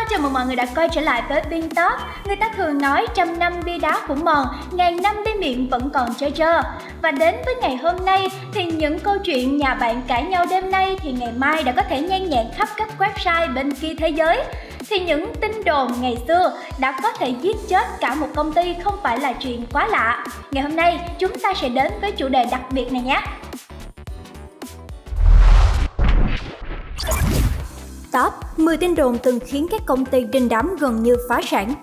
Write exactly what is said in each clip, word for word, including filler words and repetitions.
chào mừng mọi người đã quay trở lại với Bean Talk. Người ta thường nói trăm năm bia đá cũng mòn, ngàn năm bia miệng vẫn còn trơ trơ. Và đến với ngày hôm nay thì những câu chuyện nhà bạn cãi nhau đêm nay thì ngày mai đã có thể nhan nhản khắp các website bên kia thế giới. Thì những tin đồn ngày xưa đã có thể giết chết cả một công ty không phải là chuyện quá lạ. Ngày hôm nay chúng ta sẽ đến với chủ đề đặc biệt này nhé. Top mười tin đồn từng khiến các công ty đình đám gần như phá sản.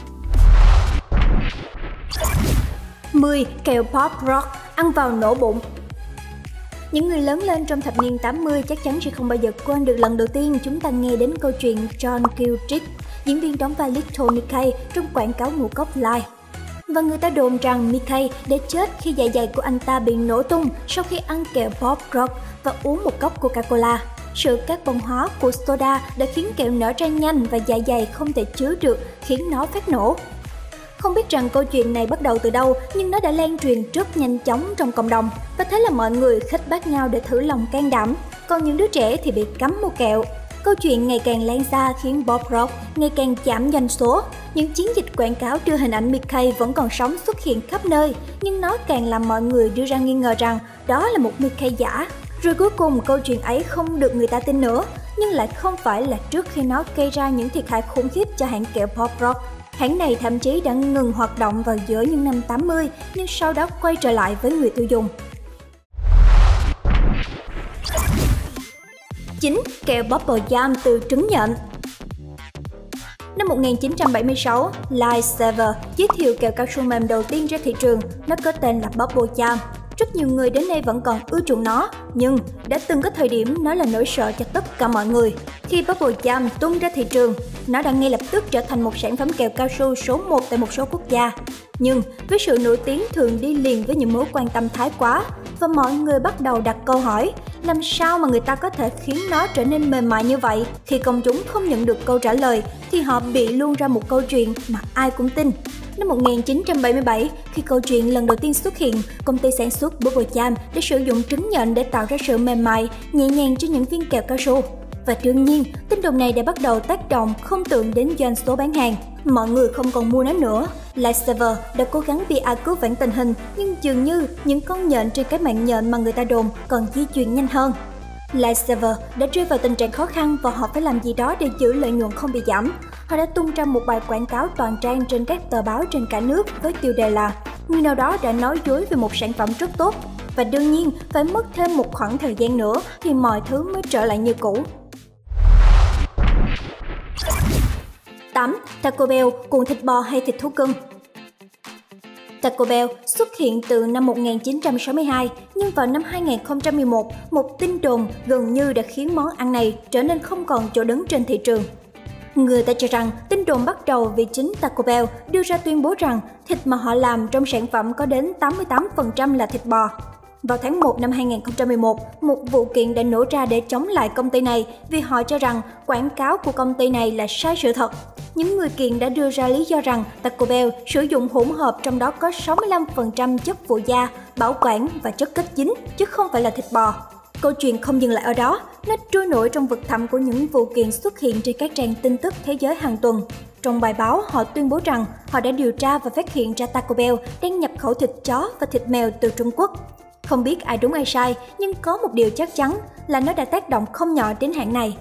mười. Kẹo pop rock ăn vào nổ bụng. Những người lớn lên trong thập niên tám mươi chắc chắn sẽ không bao giờ quên được lần đầu tiên chúng ta nghe đến câu chuyện John Kiltrick, diễn viên đóng vai Little Mickey trong quảng cáo ngũ cốc Life. Và người ta đồn rằng Mickey đã chết khi dạ dày của anh ta bị nổ tung sau khi ăn kẹo pop rock và uống một cốc Coca-Cola. Sự carbon hóa của soda đã khiến kẹo nở ra nhanh và dạ dày không thể chứa được, khiến nó phát nổ. Không biết rằng câu chuyện này bắt đầu từ đâu, nhưng nó đã lan truyền rất nhanh chóng trong cộng đồng. Và thế là mọi người khích bác nhau để thử lòng can đảm, còn những đứa trẻ thì bị cấm mua kẹo. Câu chuyện ngày càng lan xa khiến pop rock ngày càng giảm doanh số. Những chiến dịch quảng cáo đưa hình ảnh Mickey vẫn còn sống xuất hiện khắp nơi, nhưng nó càng làm mọi người đưa ra nghi ngờ rằng đó là một Mickey giả. Rồi cuối cùng câu chuyện ấy không được người ta tin nữa, nhưng lại không phải là trước khi nó gây ra những thiệt hại khủng khiếp cho hãng kẹo pop rock. Hãng này thậm chí đã ngừng hoạt động vào giữa những năm tám mươi, nhưng sau đó quay trở lại với người tiêu dùng. chín. Kẹo Bubble Jam từ trứng nhện. Năm một nghìn chín trăm bảy mươi sáu, Lifesaver giới thiệu kẹo cao su mềm đầu tiên ra thị trường, nó có tên là Bubble Jam. Rất nhiều người đến nay vẫn còn ưa chuộng nó, nhưng đã từng có thời điểm nó là nỗi sợ cho tất cả mọi người. Khi Bubble Jam tung ra thị trường, nó đã ngay lập tức trở thành một sản phẩm kẹo cao su số một tại một số quốc gia. Nhưng với sự nổi tiếng thường đi liền với những mối quan tâm thái quá, và mọi người bắt đầu đặt câu hỏi, làm sao mà người ta có thể khiến nó trở nên mềm mại như vậy? Khi công chúng không nhận được câu trả lời, thì họ bị luôn ra một câu chuyện mà ai cũng tin. Năm một nghìn chín trăm bảy mươi bảy, khi câu chuyện lần đầu tiên xuất hiện, công ty sản xuất Bubble Jam đã sử dụng trứng nhện để tạo ra sự mềm mại, nhẹ nhàng cho những viên kẹo cao su. Và đương nhiên, tin đồn này đã bắt đầu tác động không tưởng đến doanh số bán hàng. Mọi người không còn mua nó nữa. Lifesaver đã cố gắng pê e cứu vãn tình hình, nhưng dường như những con nhện trên cái mạng nhện mà người ta đồn còn di chuyển nhanh hơn. Lifesaver đã rơi vào tình trạng khó khăn và họ phải làm gì đó để giữ lợi nhuận không bị giảm. Họ đã tung ra một bài quảng cáo toàn trang trên các tờ báo trên cả nước với tiêu đề là người nào đó đã nói dối về một sản phẩm rất tốt. Và đương nhiên, phải mất thêm một khoảng thời gian nữa thì mọi thứ mới trở lại như cũ. tám. Taco Bell cuộn thịt bò hay thịt thú cưng. Taco Bell xuất hiện từ năm một nghìn chín trăm sáu mươi hai, nhưng vào năm hai nghìn không trăm mười một, một tin đồn gần như đã khiến món ăn này trở nên không còn chỗ đứng trên thị trường. Người ta cho rằng tin đồn bắt đầu vì chính Taco Bell đưa ra tuyên bố rằng thịt mà họ làm trong sản phẩm có đến tám mươi tám phần trăm là thịt bò. Vào tháng một năm hai nghìn không trăm mười một, một vụ kiện đã nổ ra để chống lại công ty này vì họ cho rằng quảng cáo của công ty này là sai sự thật. Những người kiện đã đưa ra lý do rằng Taco Bell sử dụng hỗn hợp trong đó có sáu mươi lăm phần trăm chất phụ gia, bảo quản và chất kết dính, chứ không phải là thịt bò. Câu chuyện không dừng lại ở đó, nó trôi nổi trong vực thẳm của những vụ kiện xuất hiện trên các trang tin tức thế giới hàng tuần. Trong bài báo, họ tuyên bố rằng họ đã điều tra và phát hiện ra Taco Bell đang nhập khẩu thịt chó và thịt mèo từ Trung Quốc. Không biết ai đúng ai sai, nhưng có một điều chắc chắn là nó đã tác động không nhỏ đến hãng này.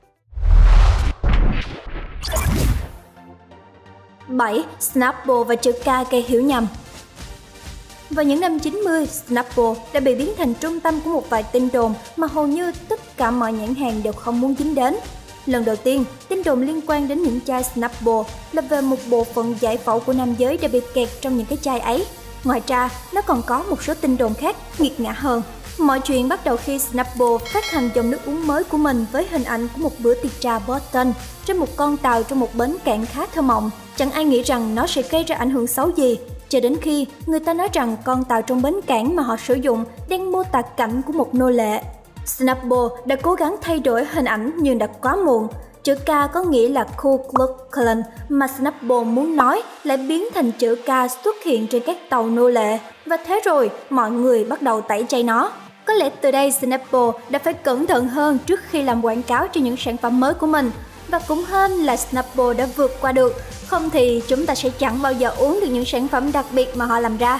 bảy. Snapple và chữ K gây hiểu nhầm. Vào những năm chín mươi, Snapple đã bị biến thành trung tâm của một vài tin đồn mà hầu như tất cả mọi nhãn hàng đều không muốn dính đến. Lần đầu tiên, tin đồn liên quan đến những chai Snapple là về một bộ phận giải phẫu của nam giới đã bị kẹt trong những cái chai ấy. Ngoài ra, nó còn có một số tin đồn khác nghiệt ngã hơn. Mọi chuyện bắt đầu khi Snapple phát hành dòng nước uống mới của mình với hình ảnh của một bữa tiệc trà Boston trên một con tàu trong một bến cảng khá thơ mộng. Chẳng ai nghĩ rằng nó sẽ gây ra ảnh hưởng xấu gì, cho đến khi người ta nói rằng con tàu trong bến cảng mà họ sử dụng đang mô tả cảnh của một nô lệ. Snapple đã cố gắng thay đổi hình ảnh nhưng đã quá muộn. Chữ K có nghĩa là Ku Klux Klan mà Snapple muốn nói lại biến thành chữ K xuất hiện trên các tàu nô lệ. Và thế rồi, mọi người bắt đầu tẩy chay nó. Có lẽ từ đây Snapple đã phải cẩn thận hơn trước khi làm quảng cáo cho những sản phẩm mới của mình. và cũng hên là Snapple đã vượt qua được, không thì chúng ta sẽ chẳng bao giờ uống được những sản phẩm đặc biệt mà họ làm ra.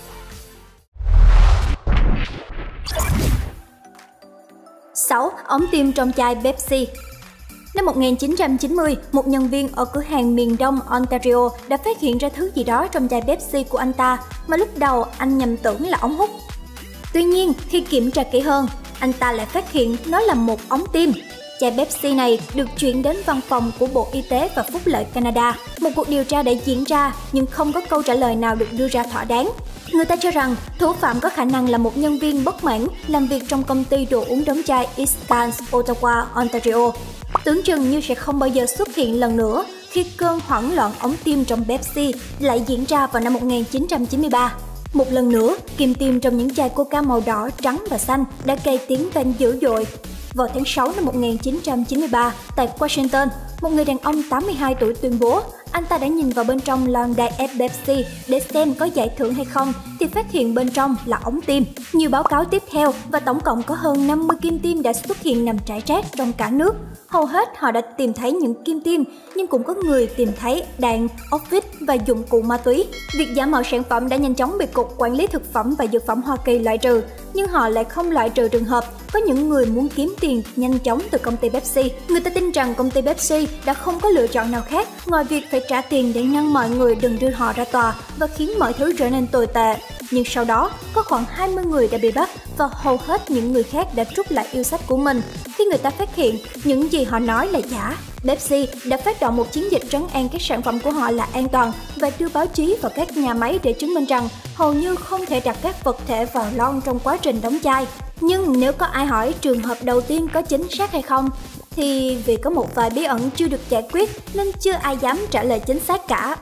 sáu. Ống tiêm trong chai Pepsi. Năm một nghìn chín trăm chín mươi, một nhân viên ở cửa hàng miền đông Ontario đã phát hiện ra thứ gì đó trong chai Pepsi của anh ta mà lúc đầu anh nhầm tưởng là ống hút. Tuy nhiên, khi kiểm tra kỹ hơn, anh ta lại phát hiện nó là một ống tiêm. Chai Pepsi này được chuyển đến văn phòng của Bộ Y tế và Phúc lợi Canada. Một cuộc điều tra đã diễn ra nhưng không có câu trả lời nào được đưa ra thỏa đáng. Người ta cho rằng thủ phạm có khả năng là một nhân viên bất mãn làm việc trong công ty đồ uống đóng chai Eastlands, Ottawa, Ontario. Tưởng chừng như sẽ không bao giờ xuất hiện lần nữa khi cơn hoảng loạn ống tiêm trong Pepsi lại diễn ra vào năm một nghìn chín trăm chín mươi ba. Một lần nữa, kim tiêm trong những chai Coca màu đỏ, trắng và xanh đã gây tiếng vang dữ dội. Vào tháng sáu năm một nghìn chín trăm chín mươi ba, tại Washington, một người đàn ông tám mươi hai tuổi tuyên bố anh ta đã nhìn vào bên trong lon đai ép Pepsi để xem có giải thưởng hay không thì phát hiện bên trong là ống tiêm. Nhiều báo cáo tiếp theo và tổng cộng có hơn năm mươi kim tiêm đã xuất hiện nằm rải rác trong cả nước. Hầu hết họ đã tìm thấy những kim tiêm, nhưng cũng có người tìm thấy đạn, ốc vít và dụng cụ ma túy. Việc giả mạo sản phẩm đã nhanh chóng bị Cục Quản lý Thực phẩm và Dược phẩm Hoa Kỳ loại trừ, nhưng họ lại không loại trừ trường hợp có những người muốn kiếm tiền nhanh chóng từ công ty Pepsi. Người ta tin rằng công ty Pepsi đã không có lựa chọn nào khác ngoài việc phải trả tiền để ngăn mọi người đừng đưa họ ra tòa và khiến mọi thứ trở nên tồi tệ. Nhưng sau đó, có khoảng hai mươi người đã bị bắt và hầu hết những người khác đã rút lại yêu sách của mình khi người ta phát hiện những gì họ nói là giả. Pepsi đã phát động một chiến dịch trấn an các sản phẩm của họ là an toàn và đưa báo chí vào các nhà máy để chứng minh rằng hầu như không thể đặt các vật thể vào lon trong quá trình đóng chai. Nhưng nếu có ai hỏi trường hợp đầu tiên có chính xác hay không, thì vì có một vài bí ẩn chưa được giải quyết nên chưa ai dám trả lời chính xác cả.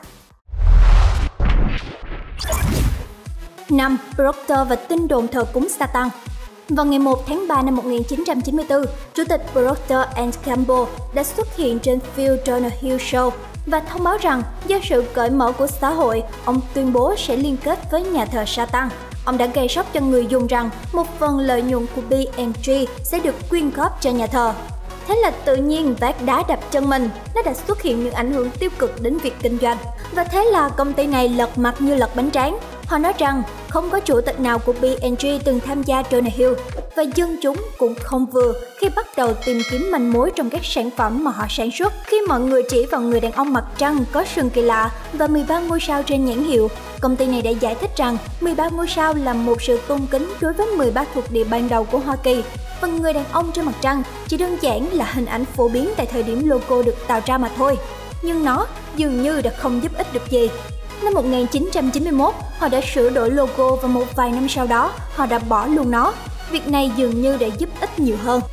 năm. Procter và tin đồn thờ cúng Satan. Vào ngày một tháng ba năm một nghìn chín trăm chín mươi tư, Chủ tịch Procter and Gamble đã xuất hiện trên Phil Donahue Show và thông báo rằng do sự cởi mở của xã hội, ông tuyên bố sẽ liên kết với nhà thờ Satan. Ông đã gây sốc cho người dùng rằng một phần lợi nhuận của P and G sẽ được quyên góp cho nhà thờ. Thế là tự nhiên vác đá đập chân mình, nó đã xuất hiện những ảnh hưởng tiêu cực đến việc kinh doanh. Và thế là công ty này lật mặt như lật bánh tráng. Họ nói rằng không có chủ tịch nào của P and G từng tham gia Donahue và dân chúng cũng không vừa khi bắt đầu tìm kiếm manh mối trong các sản phẩm mà họ sản xuất. Khi mọi người chỉ vào người đàn ông mặt trăng có sừng kỳ lạ và mười ba ngôi sao trên nhãn hiệu, công ty này đã giải thích rằng mười ba ngôi sao là một sự tôn kính đối với mười ba thuộc địa ban đầu của Hoa Kỳ. Và người đàn ông trên mặt trăng chỉ đơn giản là hình ảnh phổ biến tại thời điểm logo được tạo ra mà thôi. Nhưng nó dường như đã không giúp ích được gì. Năm một nghìn chín trăm chín mươi mốt, họ đã sửa đổi logo và một vài năm sau đó, họ đã bỏ luôn nó. Việc này dường như đã giúp ích nhiều hơn.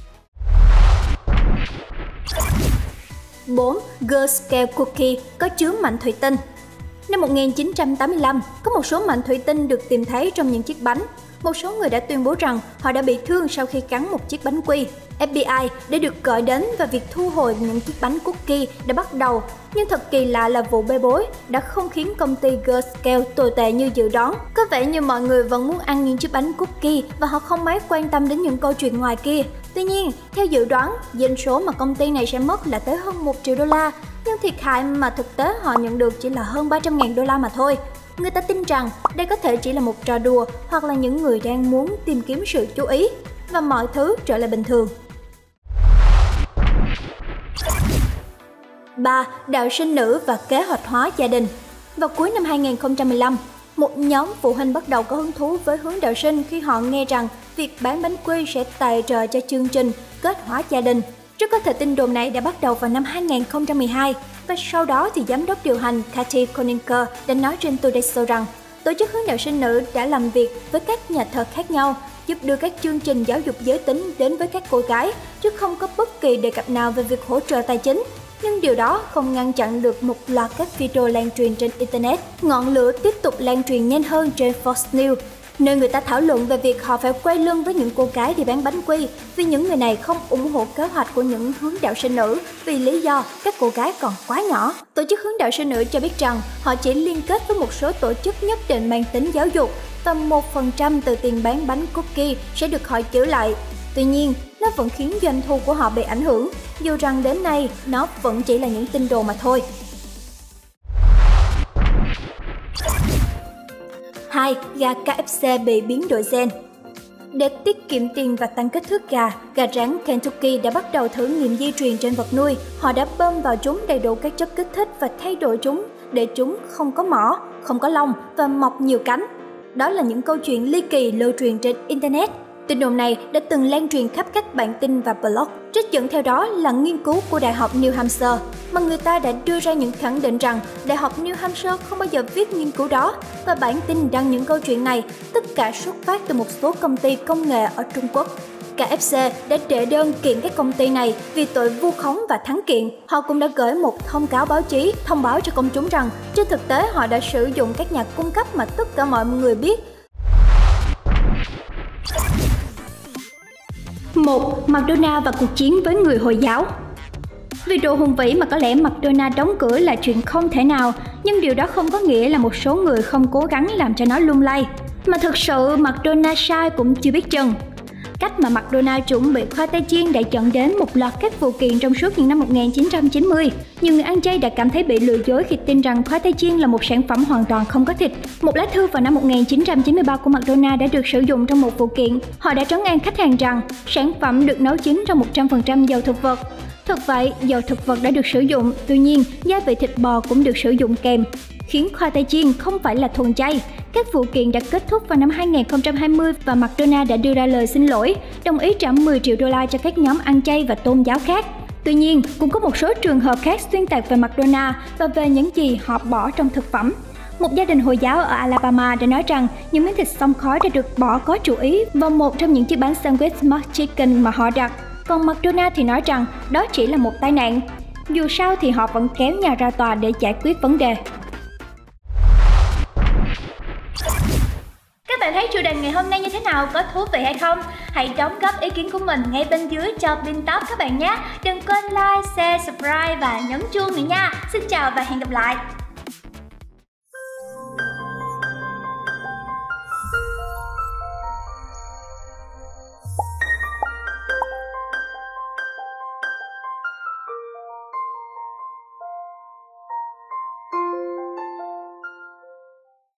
bốn. Girl Scout Cookie có chứa mảnh thủy tinh. Năm một nghìn chín trăm tám mươi lăm, có một số mảnh thủy tinh được tìm thấy trong những chiếc bánh. Một số người đã tuyên bố rằng họ đã bị thương sau khi cắn một chiếc bánh quy. ép bê i đã được gọi đến và việc thu hồi những chiếc bánh cookie đã bắt đầu. Nhưng thật kỳ lạ là vụ bê bối đã không khiến công ty Girl Scout tồi tệ như dự đoán. Có vẻ như mọi người vẫn muốn ăn những chiếc bánh cookie và họ không mấy quan tâm đến những câu chuyện ngoài kia. Tuy nhiên, theo dự đoán, doanh số mà công ty này sẽ mất là tới hơn một triệu đô la. Nhưng thiệt hại mà thực tế họ nhận được chỉ là hơn ba trăm ngàn đô la mà thôi. Người ta tin rằng đây có thể chỉ là một trò đùa hoặc là những người đang muốn tìm kiếm sự chú ý và mọi thứ trở lại bình thường. ba. Đạo sinh nữ và kế hoạch hóa gia đình. Vào cuối năm hai nghìn không trăm mười lăm, một nhóm phụ huynh bắt đầu có hứng thú với hướng đạo sinh khi họ nghe rằng việc bán bánh quy sẽ tài trợ cho chương trình kết hóa gia đình. Rất có thể tin đồn này đã bắt đầu vào năm hai nghìn không trăm mười hai và sau đó thì giám đốc điều hành Kathy Koninker đã nói trên Today Show rằng tổ chức hướng đạo sinh nữ đã làm việc với các nhà thờ khác nhau giúp đưa các chương trình giáo dục giới tính đến với các cô gái, chứ không có bất kỳ đề cập nào về việc hỗ trợ tài chính. Nhưng điều đó không ngăn chặn được một loạt các video lan truyền trên Internet. Ngọn lửa tiếp tục lan truyền nhanh hơn trên Fox News, nơi người ta thảo luận về việc họ phải quay lưng với những cô gái đi bán bánh quy vì những người này không ủng hộ kế hoạch của những hướng đạo sinh nữ vì lý do các cô gái còn quá nhỏ. Tổ chức hướng đạo sinh nữ cho biết rằng họ chỉ liên kết với một số tổ chức nhất định mang tính giáo dục và một phần trăm từ tiền bán bánh cookie sẽ được họ giữ lại. Tuy nhiên, nó vẫn khiến doanh thu của họ bị ảnh hưởng, dù rằng đến nay nó vẫn chỉ là những tin đồn mà thôi. hai. Gà ca ép xê bị biến đổi gen. Để tiết kiệm tiền và tăng kích thước gà, gà rán Kentucky đã bắt đầu thử nghiệm di truyền trên vật nuôi. Họ đã bơm vào chúng đầy đủ các chất kích thích và thay đổi chúng để chúng không có mỏ, không có lông và mọc nhiều cánh. Đó là những câu chuyện ly kỳ lưu truyền trên Internet. Tin đồn này đã từng lan truyền khắp các bản tin và blog. Trích dẫn theo đó là nghiên cứu của Đại học New Hampshire, mà người ta đã đưa ra những khẳng định rằng Đại học New Hampshire không bao giờ viết nghiên cứu đó, và bản tin đăng những câu chuyện này tất cả xuất phát từ một số công ty công nghệ ở Trung Quốc. ca ép xê đã đệ đơn kiện các công ty này vì tội vu khống và thắng kiện. Họ cũng đã gửi một thông cáo báo chí thông báo cho công chúng rằng trên thực tế họ đã sử dụng các nhà cung cấp mà tất cả mọi người biết. một. McDonald's và cuộc chiến với người Hồi giáo. Vì độ hùng vĩ mà có lẽ McDonald's đóng cửa là chuyện không thể nào, nhưng điều đó không có nghĩa là một số người không cố gắng làm cho nó lung lay. Mà thực sự McDonald's sai cũng chưa biết chừng. Cách mà McDonald's chuẩn bị khoai tây chiên đã dẫn đến một loạt các vụ kiện trong suốt những năm một nghìn chín trăm chín mươi. Nhiều người ăn chay đã cảm thấy bị lừa dối khi tin rằng khoai tây chiên là một sản phẩm hoàn toàn không có thịt. Một lá thư vào năm một nghìn chín trăm chín mươi ba của McDonald's đã được sử dụng trong một vụ kiện. Họ đã trấn an khách hàng rằng sản phẩm được nấu chín trong một trăm phần trăm dầu thực vật. Thật vậy, dầu thực vật đã được sử dụng, tuy nhiên gia vị thịt bò cũng được sử dụng kèm, khiến khoai tây chiên không phải là thuần chay. Các vụ kiện đã kết thúc vào năm hai nghìn không trăm hai mươi và McDonald's đã đưa ra lời xin lỗi, đồng ý trả mười triệu đô la cho các nhóm ăn chay và tôn giáo khác. Tuy nhiên, cũng có một số trường hợp khác xuyên tạc về McDonald's và về những gì họ bỏ trong thực phẩm. Một gia đình Hồi giáo ở Alabama đã nói rằng những miếng thịt xông khói đã được bỏ có chủ ý vào một trong những chiếc bánh sandwich McChicken mà họ đặt. Còn McDonald's thì nói rằng đó chỉ là một tai nạn. Dù sao thì họ vẫn kéo nhà ra tòa để giải quyết vấn đề. Các bạn thấy chủ đề ngày hôm nay như thế nào, có thú vị hay không? Hãy đóng góp ý kiến của mình ngay bên dưới cho Pin Top các bạn nhé. Đừng quên like, share, subscribe và nhấn chuông nữa nha. Xin chào và hẹn gặp lại.